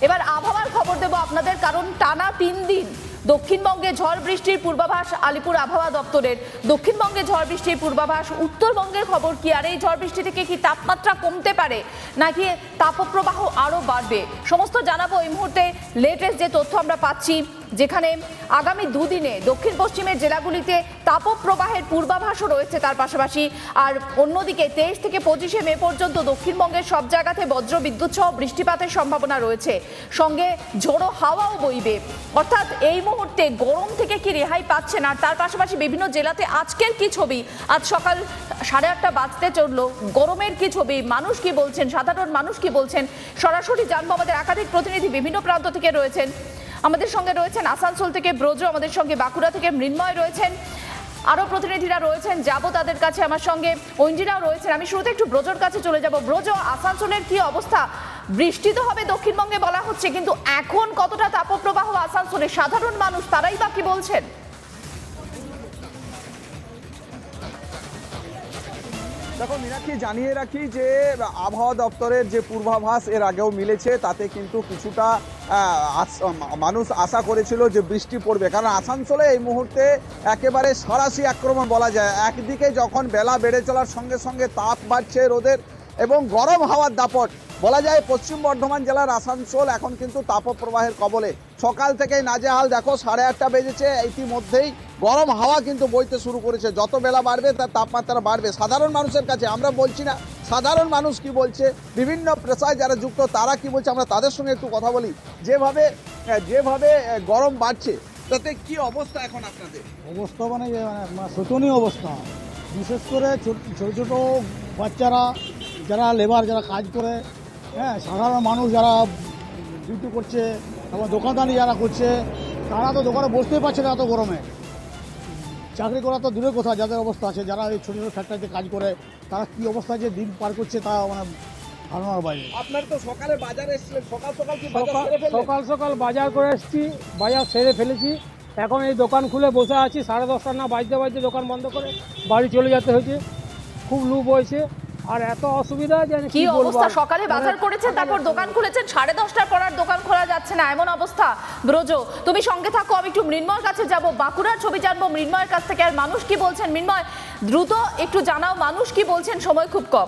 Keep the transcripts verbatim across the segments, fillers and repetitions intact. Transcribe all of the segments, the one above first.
এবার আবহাওয়ার খবর দেব আপনাদের, কারণ টানা তিন দিন দক্ষিণবঙ্গে ঝড় বৃষ্টির পূর্বাভাস আলিপুর আবহাওয়া দপ্তরের। দক্ষিণবঙ্গে ঝড় বৃষ্টির পূর্বাভাস, উত্তরবঙ্গের খবর কি? আর এই ঝড় বৃষ্টি থেকে কি তাপমাত্রা কমতে পারে নাকি তাপপ্রবাহ আরও বাড়বে, সমস্ত জানাবো এই মুহূর্তে। লেটেস্ট যে তথ্য আমরা পাচ্ছি, যেখানে আগামী দুদিনে দক্ষিণ পশ্চিমের জেলাগুলিতে তাপপ্রবাহের পূর্বাভাসও রয়েছে তার পাশাপাশি। আর অন্যদিকে তেইশ থেকে পঁচিশে মে পর্যন্ত দক্ষিণবঙ্গের সব জায়গাতে বজ্র বিদ্যুৎ সহ বৃষ্টিপাতের সম্ভাবনা রয়েছে, সঙ্গে ঝোড়ো হাওয়াও বইবে। অর্থাৎ এই মুহূর্তে গরম থেকে কি রেহাই পাচ্ছেন। আর তার পাশাপাশি বিভিন্ন জেলাতে আজকের কি ছবি, আজ সকাল সাড়ে আটটা বাজতে চললো, গরমের কি ছবি, মানুষ কি বলছেন, সাধারণ মানুষ কি বলছেন, সরাসরি জানবো। আমাদের একাধিক প্রতিনিধি বিভিন্ন প্রান্ত থেকে রয়েছেন। আমাদের সঙ্গে রয়েছেন আসানসোল থেকে ব্রজ, আমাদের সঙ্গে বাঁকুড়া থেকে মৃন্ময় রয়েছেন, আরও প্রতিনিধিরা রয়েছেন, যাবো তাদের কাছে। আমার সঙ্গে ঐন্দ্রিরাও রয়েছেন। আমি শুরুতে একটু ব্রজর কাছে চলে যাব। ব্রজ, আসানসোলের কি অবস্থা? বৃষ্টি তো হবে দক্ষিণবঙ্গে বলা হচ্ছে, কিন্তু এখন কতটা তাপপ্রবাহ আসানসোলে, সাধারণ মানুষ তারাই বা কি বলছেন? দেখো মীনাক্ষী, জানিয়ে রাখি যে আবহাওয়া দপ্তরের যে পূর্বাভাস এর আগেও মিলেছে, তাতে কিন্তু কিছুটা মানুষ আশা করেছিল যে বৃষ্টি পড়বে, কারণ আসানসোলে এই মুহূর্তে একেবারে সরাসরি আক্রমণ বলা যায়। একদিকে যখন বেলা বেড়ে চলার সঙ্গে সঙ্গে তাপ বাড়ছে রোদের এবং গরম হাওয়ার দাপট, বলা যায় পশ্চিম বর্ধমান জেলার আসানসোল এখন কিন্তু তাপপ্রবাহের কবলে। সকাল থেকেই নাজেহাল। দেখো সাড়ে আটটা বেজেছে, ইতিমধ্যেই গরম হাওয়া কিন্তু বইতে শুরু করেছে। যত বেলা বাড়বে তার তাপমাত্রা বাড়বে। সাধারণ মানুষের কাছে আমরা বলছি না, সাধারণ মানুষ কি বলছে, বিভিন্ন পেশায় যারা যুক্ত তারা কি বলছে, আমরা তাদের সঙ্গে একটু কথা বলি। যেভাবে যেভাবে গরম বাড়ছে, তাতে কি অবস্থা এখন আপনাদের? অবস্থা মানে শোচনীয় অবস্থা। বিশেষ করে ছোট ছোট বাচ্চারা, যারা লেবার, যারা কাজ করে, হ্যাঁ, সাধারণ মানুষ যারা ডিউটি করছে এবং দোকানদারি যারা করছে, তারা তো দোকানে বসতেই পারছে না এত গরমে। চাকরি করা তো দূরের কথা, যাদের অবস্থা আছে, যারা এই ছোটো ছোটো ফ্যাক্টরিতে কাজ করে, তারা কী অবস্থায় যে দিন পার করছে তা মানে ধারণার বাইরে। আপনার তো সকালে বাজারে এসেছিলেন, সকাল সকাল কি সকাল সকাল বাজার করে এসেছি, বাজার সেরে ফেলেছি। এখন এই দোকান খুলে বসে আছি, সাড়ে দশটা না বাজতে বাজতে দোকান বন্ধ করে বাড়ি চলে যেতে হয়েছে। খুব লুপ হয়েছে আর এত অসুবিধা যে কি অবস্থা। সকালে বাজার করেছেন, তারপর দোকান খুলেছেন, সাড়ে দশটার পর আর দোকান খোলা যাচ্ছে না, এমন অবস্থা। ব্রজ, তুমি সঙ্গে থাকো, আমি একটু মৃন্ময়ের কাছে যাব, বাঁকুড়ার ছবি জানবো মৃন্ময়ের কাছ থেকে। আর মানুষ কি বলছেন, মৃন্ময় দ্রুত একটু জানাও, মানুষ কি বলছেন, সময় খুব কম।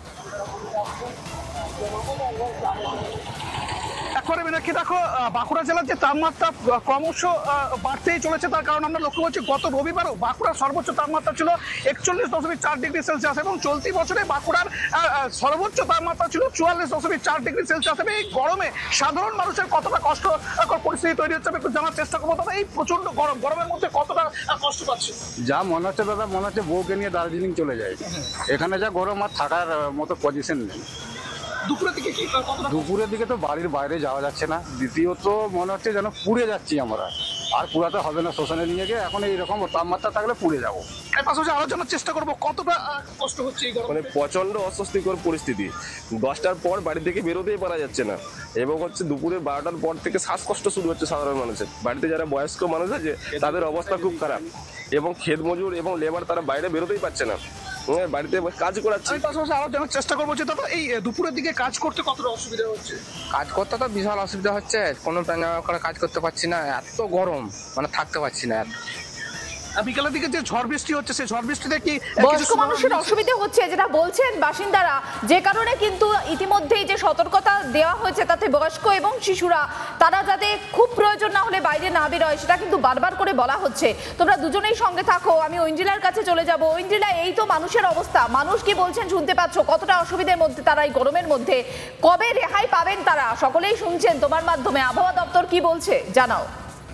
করে মীনাক্ষী, দেখো বাঁকুড়া জেলার যে তাপমাত্রা ক্রমশ বাড়তেই চলেছে, তার কারণ আমরা লক্ষ্য করছি গত রবিবারও বাঁকুড়ার সর্বোচ্চ তাপমাত্রা ছিল একচল্লিশ দশমিক চার ডিগ্রি সেলসিয়াস এবং চলতি বছরে বাঁকুড়ার সর্বোচ্চ তাপমাত্রা ছিল চুয়াল্লিশ দশমিক চার ডিগ্রি সেলসিয়াস। এবং এই গরমে সাধারণ মানুষের কতটা কষ্টকর পরিস্থিতি তৈরি হচ্ছে আমি একটু জানার চেষ্টা করবো। তবে এই প্রচন্ড গরম গরমের মধ্যে কতটা কষ্ট পাচ্ছে? যা মনে হচ্ছে দাদা, মনে হচ্ছে বউকে নিয়ে দার্জিলিং চলে যায়। এখানে যা গরম আর থাকার মতো পজিশন নেই। দুপুরের দিকে কি দুপুরের দিকে তো বাড়ির বাইরে যাওয়া যাচ্ছে না। দ্বিতীয়ত মনে হচ্ছে যেন পুড়ে যাচ্ছি আমরা, আর পুরাতে হবে না শ্মশানে নিয়ে গিয়ে। এখন এইরকম তাপমাত্রা থাকলে পুড়ে যাবো। এর পাশাপাশি আরো জানার চেষ্টা করবো কতটা কষ্ট হচ্ছে এই গরমে। মানে প্রচন্ড অস্বস্তিকর পরিস্থিতি। দশটার পর বাড়ি থেকে বেরোতেই পারা যাচ্ছে না এবং হচ্ছে দুপুরে বারোটার পর থেকে শ্বাসকষ্ট শুরু হচ্ছে সাধারণ মানুষের। বাড়িতে যারা বয়স্ক মানুষ আছে তাদের অবস্থা খুব খারাপ এবং ক্ষেত মজুর এবং লেবার তারা বাইরে বেরোতেই পারছে না, বাড়িতে কাজ করাচ্ছে। পাশাপাশি আরো জানার চেষ্টা করবো যে দাদা এই দুপুরের দিকে কাজ করতে কতটা অসুবিধা হচ্ছে? কাজ করতে তো বিশাল অসুবিধা হচ্ছে, কোনো প্যান করে কাজ করতে পারছি না, এত গরম মানে থাকতে পারছি না। বিকালের দিকে যে ঝড় বৃষ্টি হচ্ছে, সেই ঝড় বৃষ্টিতে কি বয়স্ক মানুষের অসুবিধা হচ্ছে যেটা বলছেন বাসিন্দারা, যে কারণে কিন্তু ইতিমধ্যেই যে সতর্কতা দেওয়া হয়েছে তাতে বয়স্ক এবং শিশুরা তারা যাতে খুব প্রয়োজন না হলে বাইরে না বেরোয়, সেটা কিন্তু বারবার করে বলা হচ্ছে। তোমরা দুজনেই সঙ্গে থাকো, আমি ঐন্দ্রিলার কাছে চলে যাব। ঐন্দ্রিলা, এই তো মানুষের অবস্থা, মানুষ কি বলছেন শুনতে পাচ্ছ, কতটা অসুবিধার মধ্যে তারা এই গরমের মধ্যে, কবে রেহাই পাবেন তারা, সকলেই শুনছেন তোমার মাধ্যমে। আবহাওয়া দপ্তর কি বলছে জানাও।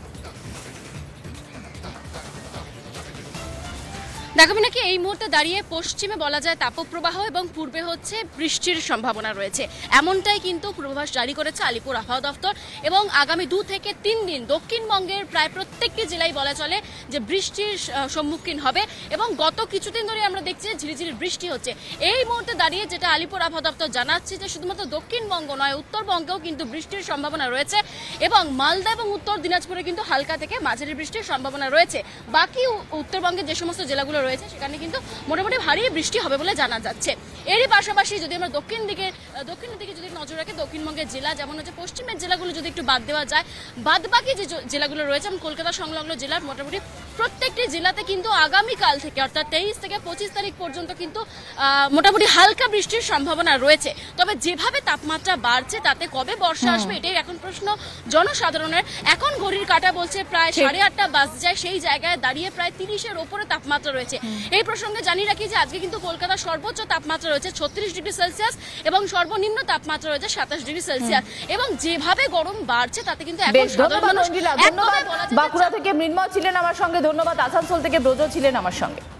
দেখো নাকি এই মুহূর্তে দাঁড়িয়ে পশ্চিমে বলা যায় তাপপ্রবাহ এবং পূর্বে হচ্ছে বৃষ্টির সম্ভাবনা রয়েছে, এমনটাই কিন্তু পূর্বাভাস জারি করেছে আলিপুর আবহাওয়া দপ্তর। এবং আগামী দু থেকে তিন দিন দক্ষিণবঙ্গের প্রায় প্রত্যেকটি জেলায় বলা চলে যে বৃষ্টির সম্মুখীন হবে এবং গত কিছুদিন ধরে আমরা দেখছি ঝিরিঝিরি বৃষ্টি হচ্ছে। এই মুহূর্তে দাঁড়িয়ে যেটা আলিপুর আবহাওয়া দপ্তর জানাচ্ছে যে শুধুমাত্র দক্ষিণবঙ্গ নয়, উত্তরবঙ্গেও কিন্তু বৃষ্টির সম্ভাবনা রয়েছে এবং মালদা এবং উত্তর দিনাজপুরে কিন্তু হালকা থেকে মাঝারি বৃষ্টির সম্ভাবনা রয়েছে। বাকি উত্তরবঙ্গের যে সমস্ত জেলাগুলো রয়েছে সেখানে কিন্তু মোটামুটি ভারী বৃষ্টি হবে বলে জানা যাচ্ছে। এরই পাশাপাশি যদি আমরা দক্ষিণ দিকে দক্ষিণের দিকে যদি নজর রাখি, দক্ষিণবঙ্গের জেলা যেমন হচ্ছে পশ্চিমের জেলাগুলো যদি একটু বাদ দেওয়া যায়, বাদ বাকি যে জেলাগুলো রয়েছে যেমন কলকাতা সংলগ্ন জেলার মোটামুটি প্রত্যেকটি জেলাতে কিন্তু আগামীকাল থেকে অর্থাৎ তেইশ থেকে পঁচিশ তারিখ পর্যন্ত কিন্তু মোটামুটি হালকা বৃষ্টির সম্ভাবনা রয়েছে। তবে যেভাবে তাপমাত্রা বাড়ছে তাতে কবে বর্ষা আসবে এটাই এখন প্রশ্ন জনসাধারণের। এখন ঘড়ির কাঁটা বলছে প্রায় সাড়ে আটটা বাজে যায়, সেই জায়গায় দাঁড়িয়ে প্রায় তিরিশের ওপরে তাপমাত্রা রয়েছে। এই প্রসঙ্গে জানিয়ে রাখি যে আজকে কিন্তু কলকাতার সর্বোচ্চ তাপমাত্রা রয়েছে ছত্রিশ ডিগ্রি সেলসিয়াস এবং সর্বনিম্ন তাপমাত্রা রয়েছে সাতাশ ডিগ্রি সেলসিয়াস। এবং যেভাবে গরম বাড়ছে তাতে কিন্তু এখন সাধারণ মানুষ ধন্যবাদ। বাঁকুড়া থেকে মৃন্ময় ছিলেন আমার সঙ্গে, ধন্যবাদ। আসানসোল থেকে ব্রজ ছিলেন আমার সঙ্গে।